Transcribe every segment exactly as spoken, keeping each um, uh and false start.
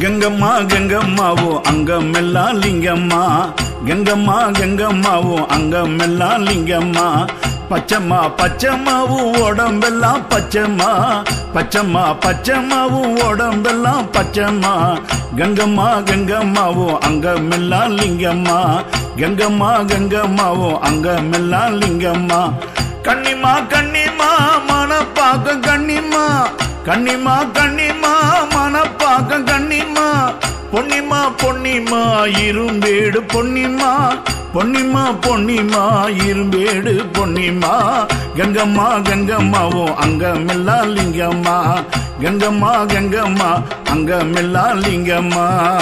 கங்கம்மா கங்கம்மாவோ அங்கமெல்லாம் லிங்கம்மா, கங்கம்மா கங்கம்மாவோ அங்கமெல்லாம் லிங்கம்மா. பச்சம்மா பச்சம்மாவும் உடம்பெல்லாம் பச்சம்மா, பச்சம்மா பச்சம்மாவும் உடம்பெல்லாம் பச்சம்மா. கங்கம்மா கங்கம்மாவோ அங்கமெல்லாம் லிங்கம்மா, கங்கம்மா கங்கம்மாவோ அங்கமெல்லாம் லிங்கம்மா. கண்ணிமா கண்ணிமா மனப்பாக்கம் கண்ணிமா, கண்ணிமா கண்ணிமா மனப்பாக்கம் கண்ணிமா. பொன்னிமா பொன்னிமா இரும்பேடு பொன்னிமா, பொன்னிமா பொன்னிமா இரும்பேடு பொன்னிமா. கங்கம்மா கங்கம்மாவோ அங்கமெல்லாம் லிங்கம்மா, கங்கம்மா கங்கம்மா அங்கமெல்லாம் லிங்கம்மா.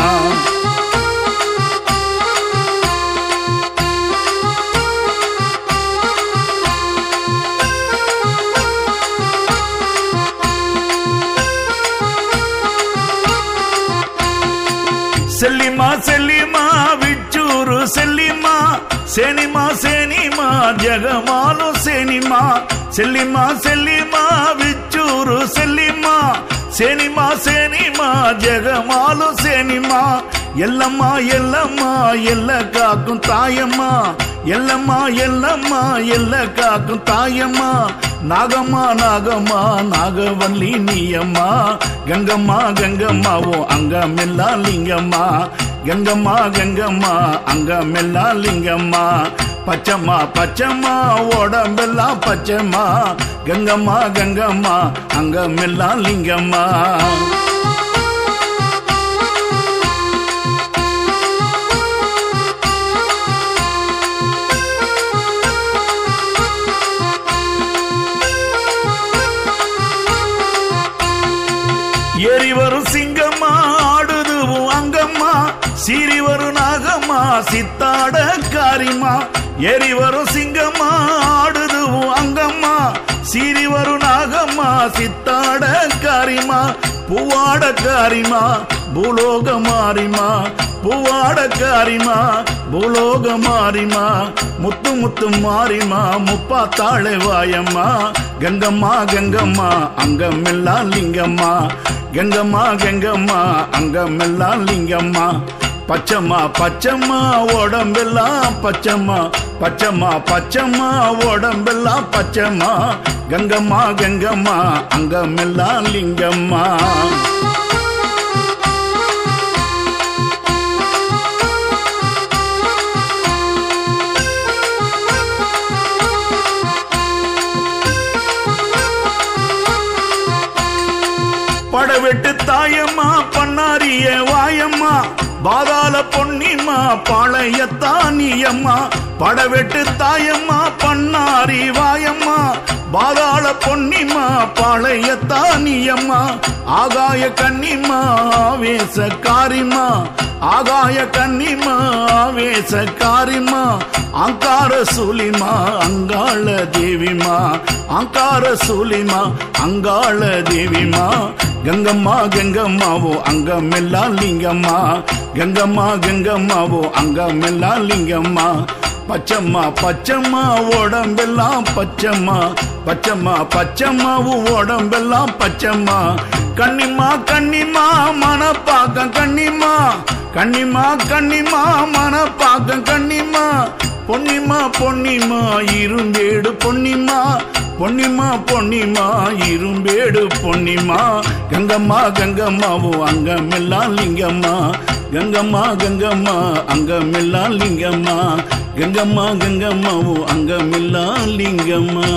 செல்லிமா செல்லிமா விச்சூரு செல்லிமா, சேனிமா சேனிமா ஜெகமாலு சேனிமா. செல்லிமா செல்லிமா விச்சூரு செல்லிமா, சேனிமா சேனிமா ஜெகமாலு சேனிமா. எல்லம்மா எல்லம்மா எல்ல காக்கும் தாயம்மா, எல்லம்மா எல்லம்மா எல்ல காக்கும் தாயம்மா. நாகம்மா நாகம்மா நாகவல்லி நீயம்மா, கங்கம்மா கங்கம்மாவோ அங்கமெல்லாம் லிங்கம்மா, கங்கம்மா கங்கம்மா அங்கமெல்லாம் லிங்கம்மா. பச்சம்மா பச்சம்மா உடம்பெல்லாம் பச்சம்மா, கங்கம்மா கங்கம்மா அங்கமெல்லாம் லிங்கம்மா. ஏறி வரும் சிங்கம்மா ஆடுதுவும் அங்கம்மா, சீறி வரும் நாகம்மா சித்தாட காரிமா. ஏறி வரும் சிங்கம்மா ஆடுதுவும் அங்கம்மா, சீறி வரும் நாகம்மா சித்தாட காரிமா. பூவாட காரிமா பூலோக மாறிமா, பூவாட காரிமா பூலோக மாறிமா. முத்து முத்து மாறிமா முப்பா தாழை வாயம்மா, கங்கம்மா கங்கம்மா அங்கமெல்லாம் லிங்கம்மா, கங்கம்மா கங்கம்மா அங்கமெல்லாம் லிங்கம்மா. பச்சம்மா பச்சம்மா உடம்பெல்லாம் பச்சம்மா, பச்சம்மா பச்சம்மா உடம்பெல்லாம் பச்சம்மா. கங்கம்மா கங்கம்மா அங்கமெல்லாம் லிங்கம்மா. படவெட்டு தாயம்மா பண்ணாரிய வாயம்மா, பாதாள பொன்னிமா பாளையத்தானியம்மா. படவெட்டு தாயம்மா பண்ணாரி வாயம்மா, பாதாள பொன்னிமா பாளையத்தானியம்மா. ஆகாய கன்னிமா ஆவேச காரிமா, ஆகாய கன்னிமா ஆவேச காரிமா. அங்கார சூலிமா அங்காள தேவிமா, அங்கார சூலிமா அங்காள தேவிமா. கங்கம்மா கங்கம்மாவோ அங்கமெல்லாம் லிங்கம்மா, கங்கம்மா கங்கம்மாவோ அங்கமெல்லாம் லிங்கம்மா. பச்சம்மா பச்சம்மா உடம்பெல்லாம் பச்சம்மா, பச்சம்மா பச்சம்மாவும் உடம்பெல்லாம் பச்சம்மா. கண்ணிமா கண்ணிமா மனப்பாக்கம் கண்ணிமா, கண்ணிமா கண்ணிமா மனப்பாக்கம் கண்ணிமா. பொன்னிமா பொன்னிமா இரும்பேடு பொன்னிமா, பொன்னிமா பொன்னிமா இரும்பேடு பொன்னிமா. கங்கம்மா கங்கம்மாவோ அங்கமெல்லாம் லிங்கம்மா, கங்கம்மா கங்கம்மா அங்கமெல்லாம் லிங்கம்மா, கங்கம்மா கங்கம்மாவோ அங்கமெல்லாம் லிங்கம்மா.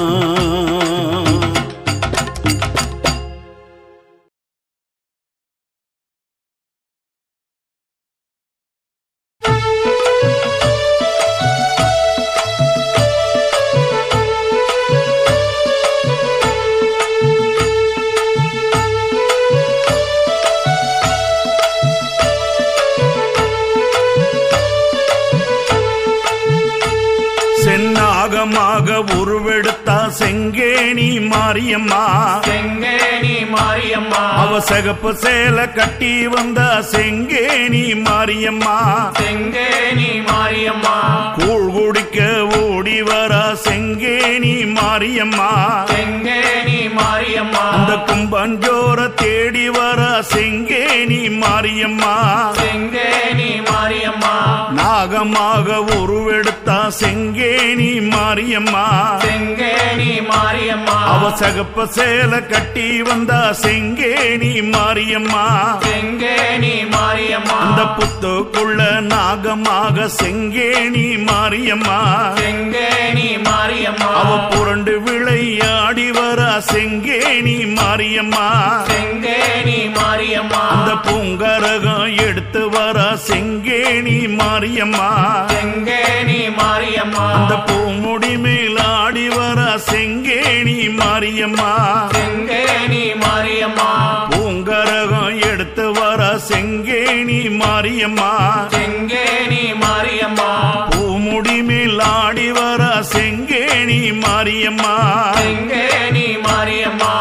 சென்னாகமாக உருவெடுத்தா செங்கேணி மாரியம்மா, செங்கேணி மாரியம்மா. அவ சகப்பு சேல கட்டி வந்தா செங்கேணி மாரியம்மா, செங்கேணி மாரியம்மா. கூழ் குடிக்க ஓடி வரா செங்கேணி மாரியம்மா, செங்கேணி மாரியம்மா. மாரியம்மா அந்த கும்பஞ்சோர தேடி வர செங்கேணி மாரியம்மா செங்கேணி மாரியம்மா நாகமாக உருவெடுத்தா செங்கேணி மாரியம்மா செங்கேணி மாரியம்மா அவ சகப்ப சேல கட்டி வந்தா செங்கேணி மாரியம்மா செங்கேணி மாரியம்மா அந்த புத்துக்குள்ள நாகமாக செங்கேணி மாரியம்மா செங்கேணி மாரியம்மா அவ புரண்டு விளையாடி வர செங்கேணி மாரியம்மா செங்கேணி மாரியம்மா அந்த பூங்கரகம் எடுத்து வர செங்கேணி மாரியம்மா செங்கேணி மாரியம்மா அந்த பூமுடி மேல் ஆடி வர செங்கேணி மாரியம்மா செங்கேணி மாரியம்மா பூங்கரகம் எடுத்து வர செங்கேணி மாரியம்மா செங்கேணி மாரியம்மா பூமுடி மேல் ஆடி வர செங்கேணி மாரியம்மா செங்கேணி மாரியம்மா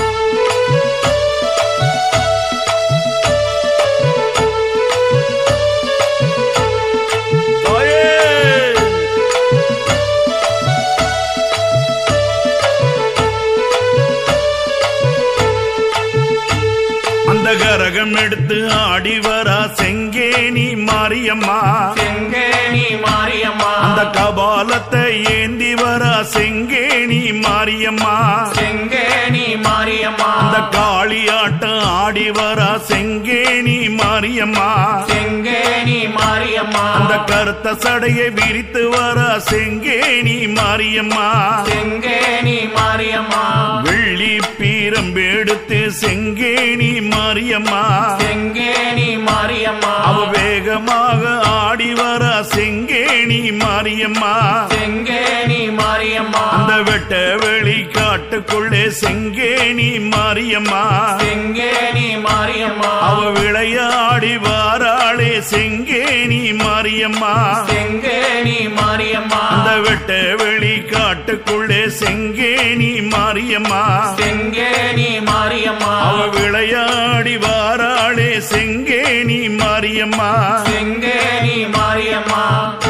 அந்த கரகம் எடுத்து ஆடி வர செங்கேணி மாரியம்மா செங்கேணி மாரியம்மா அந்த கபாலத்தை ஏந்தி வர செங்கேணி மாரியம்மா செங்கேணி மாரியம்மா அந்த காளியாட்டம் ஆடி வர செங்கேணி மாரியம்மா செங்கேணி மாரியம்மா அந்த கருத்த சடையை விரித்து வர செங்கேணி மாரியம்மா செங்கேணி மாரியம்மா வெள்ளி பீரம்பெடுத்து செங்கேணி மாரியம்மா செங்கேணி மாரியம்மா அவ வேகமாக ஆடி வர செங்கேணி மாரியம்மா செங்கேணி மாரியம்மா அந்த வெட்ட வெளி காட்டுக்குள்ளே செங்கேணி மாரியம்மா செங்கேணி மாரியம்மா அவ விளையாடி வாராளே செங்கேணி மாரியம்மா செங்கேணி மாரியம்மா அந்த வெட்ட வெளி காட்டுக்குள்ளே செங்கேணி மாரியம்மா செங்கேணி மாரியம்மா அவ விளையாடி வாராளே செங்கேணி மாரியம்மா செங்கேணி மாரியம்மா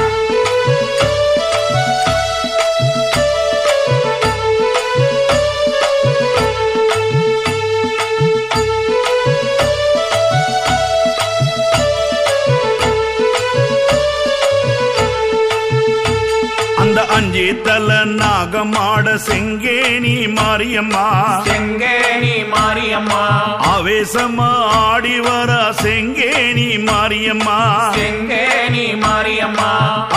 அந்த அஞ்சி தல நாகமாட செங்கேணி மாரியம்மா செங்கேணி மாரியம்மா ஆவேசமா ஆடி வர செங்கேணி மாரியம்மா செங்கேணி மாரியம்மா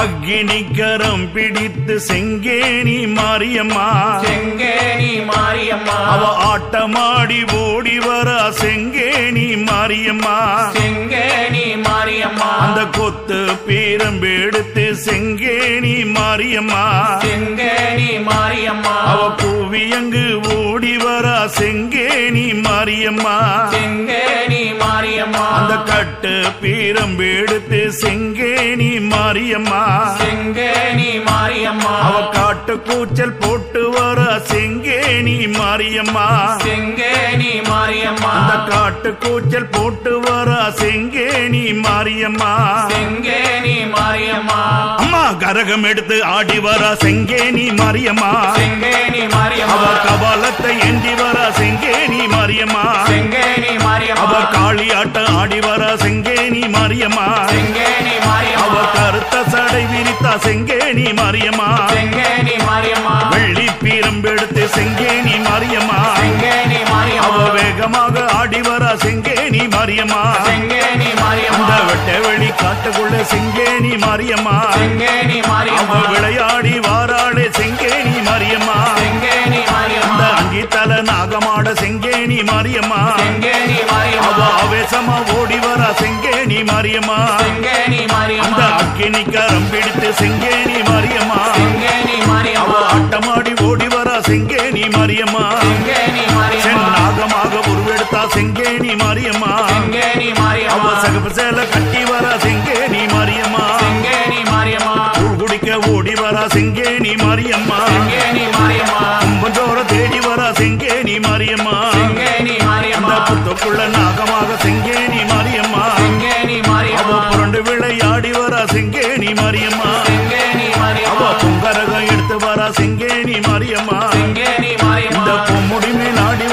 அக்னிகரம் பிடித்து செங்கேணி மாரியம்மா செங்கேணி மாரியம்மா அவ ஆட்டமாடி ஓடி வர செங்கேணி மாரியம்மா செங்கேணி மாரியம்மா அந்த கொத்து பீரம்பெடுத்து செங்கேணி மாரியம்மா செங்கேணி மாரியம்மா அவ கூவியங்கு ஓடி வர செங்கேணி மாரியம்மா செங்கேணி மாரியம்மா அந்த கட்டு பீரம்பெடுத்து செங்கேணி மாரியம்மா செங்கேணி மாரியம்மா அவ காட்டு கூச்சல் போட்டு வர செங்கேணி மாரியம்மா செங்கேணி மாரியம்மா அந்த காட்டு கூச்சல் போட்டு வர செங்கேணி மாரியம்மா செங்கேணி மாரியம்மா அம்மா கரகம் எடுத்து ஆடி வர செங்கேணி மாரியம்மா செங்கேணி மாரியம்மா அவ கபாலத்தை ஏந்தி வர செங்கேணி மாரியம்மா செங்கேணி மாரியம்மா அவ காளியாட்டம் ஆடி வர செங்கேணி மாரியம்மா செங்கேணி அவ மாரியம்மா கருத்த சடை விரித்தா செங்கேணி மாரியம்மா செங்கேணி மாரியம்மா வெள்ளி பீரம்பெடுத்து செங்கேணி மாரியம்மா செங்கேணி அவ மாரியம்மா வேகமாக ஆடி வர செங்கேணி மாரியம்மா செங்கேணி அந்த மாரியம்மா வெட்ட வெளி காட்டுக்குள்ள செங்கேணி மாரியம்மா செங்கேணி அவ மாரியம்மா விளையாடி வாராளே செங்கேணி மாரியம்மா செங்கேணி அந்த மாரியம்மா அங்கி தல நாகமாட செங்கேணி மாரியம்மா செங்கேணி அவ மாரியம்மா ஆவேசமா ஓடி வர செங்கேணி மாரியம்மா செங்கேணி அந்த மாரியம்மா அக்கினிக்கரம் பிடித்து செங்கேணி மாரியம்மா செங்கேணி அவ மாரியம்மா ஆட்டமாடி ஓடி வர செங்கேணி மாரியம்மா செங்கேணி மாரியம்மா நாகமாக உருவெடுத்தா செங்கேணி மாரியம்மா செங்கேணி அவ மாரியம்மா சகப்பு சேல கட்டி வர செங்கேணி மாரியம்மா செங்கேணி மாரியம்மா கூழ் குடிக்க ஓடி வர செங்கேணி மாரியம்மா செங்கேணி மாரியம்மா கும்பஞ்சோர தேடி வர செங்கேணி மாரியம்மா செங்கேணி அந்த மாரியம்மா புத்துக்குள்ள நாகமாக செங்கேணி மாரியம்மா செங்கேணி அவ மாரியம்மா புரண்டு விளையாடி வர செங்கேணி மாரியம்மா செங்கேணி அவ மாரியம்மா பொங்கரகம் எடுத்து வர செங்கேணி மாரியம்மா செங்கேணி இந்த மாரியம்மா பொம்முடி மேல் ஆடி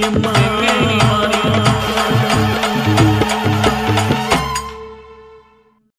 மாரியம்மா